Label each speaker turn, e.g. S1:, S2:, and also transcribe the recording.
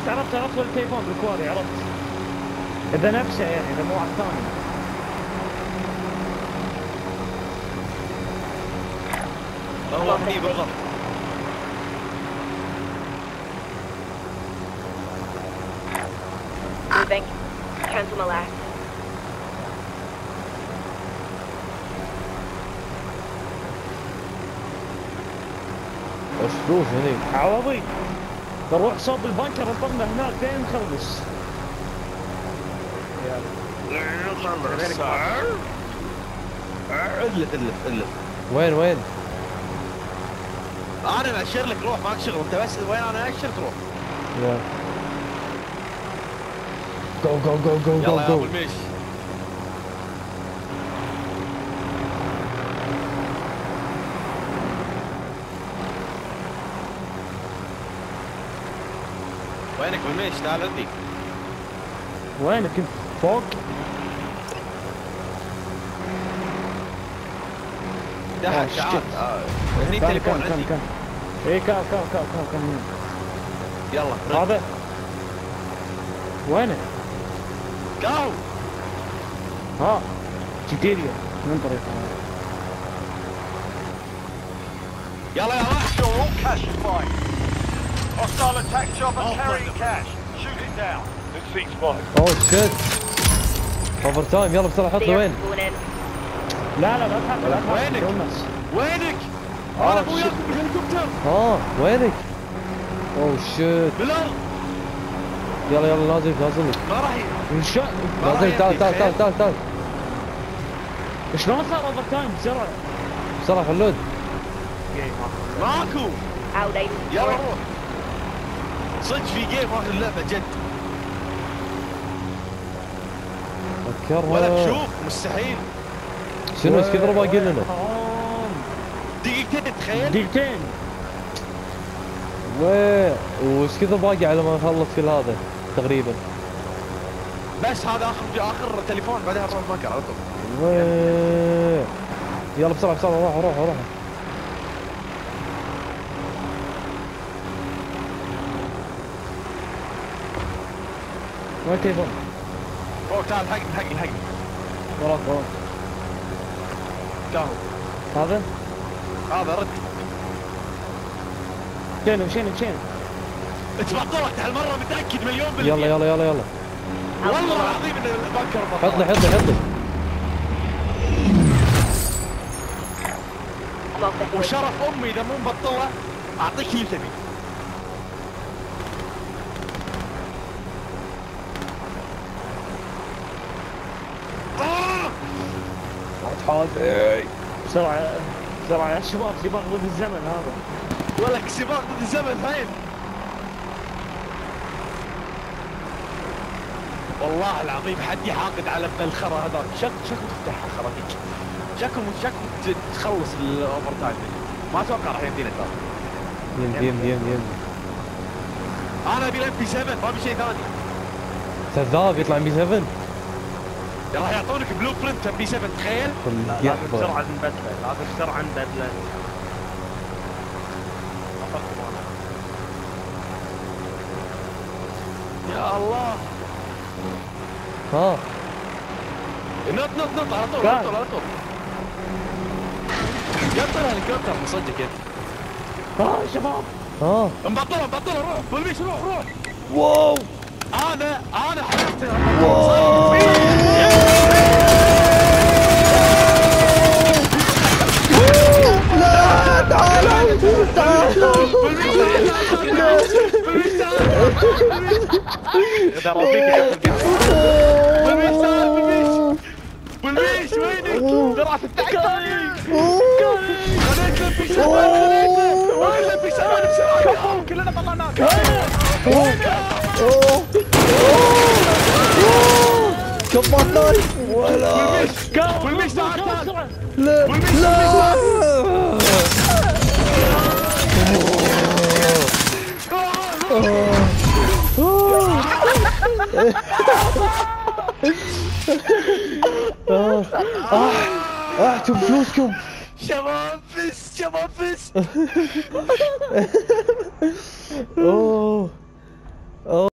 S1: عرفت التليفون بالكواري، عرفت اذا نفسه يعني، اذا مو واحد ثاني.
S2: والله هني بالضبط.
S3: Moving. Cancel my last.
S4: وش فلوس هني؟
S1: عوضي بروح صوب البنكر انطرنا هناك لين نخلص.
S2: الف
S4: وين؟
S2: انا مأشر لك روح، ماك شغل انت، بس وين انا أأشر تروح.
S4: يلا جو
S2: يلا يا ابو الميش. وينك بالميش؟ تعال عندي.
S1: وينك انت؟ فوق؟
S2: تعال هني التليفون عندي.
S1: اي كان
S2: يلا
S1: هذا وينه؟
S2: جو.
S1: ها جديريا من طريقه.
S2: يلا يا راح.
S5: Sure, all cash is fine. Hostile attack chopper carrying cash. Shoot it down. Let's see spotted.
S4: اوه شيت. اوفر تايم، يلا بسرعه حط له وين؟
S1: لا لا تحط
S2: وينك؟ وينك؟ انا ابو ياكل بالهليكوبتر.
S4: وينك؟ اوه شيت.
S2: بالارض.
S4: يلا نازل
S2: ما راح
S4: نازل. تعال
S1: شلون صار اوفر تايم
S4: بسرعه خلود.
S2: ماكو. يلا روح. صدق في جيم اخر اللعبه جد.
S4: فكرها.
S2: ولا تشوف مستحيل.
S4: شنو ايش كثر باقي لنا؟
S2: دقيقتين تخيل.
S1: دقيقتين.
S4: وش كثر باقي على ما نخلص كل هذا تقريبا؟
S2: بس هذا اخر تليفون، بعدها نروح المكر على طول.
S4: يلا بسرعه روح.
S1: وين التليفون؟
S2: فوق تعال حقني.
S1: وراك
S2: كاهو.
S1: هذا
S2: رد.
S1: شنو
S2: اتبطلت هالمره، متاكد مليون بالمية.
S4: يلا
S2: والله العظيم ان البنكر
S4: حط لي
S2: وشرف امي اذا مو مبطله اعطيك اللي تبي.
S1: بسرعة يا شباب، سباق ضد الزمن هذا.
S2: ولك سباق ضد الزمن هين. والله العظيم حد يحاقد على ابن الخرا هذاك. شكو تفتحها خراطيك. شكو تخلص الاوفر تايم. ما اتوقع راح يمدينا ترى.
S4: يم.
S2: انا ابي الام بي 7، ما ابي شيء ثاني.
S4: كذاب يطلع بي 7.
S2: راح يعطونك بلو برنت ام بي 7 تخيل.
S1: لازم بسرعة نبدله.
S2: يا الله. نط على طول. قطر الهليكوبتر من صدق انت.
S1: شباب
S2: مبطله روح بالميش روح.
S4: واو.
S2: انا حرفت.
S4: لا تعال.
S2: بالميش وينك؟ ترى فتحت كلنا طلعناك.
S4: كبرنا ولا
S2: بالميش تعال.
S4: لا شوف فلوسكم
S2: شباب فس.
S4: اوه